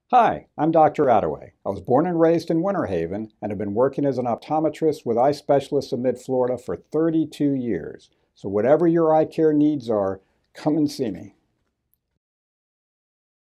Hi, I'm Dr. Attaway. I was born and raised in Winter Haven and have been working as an optometrist with eye specialists in Mid-Florida for 32 years. So whatever your eye care needs are, come and see me.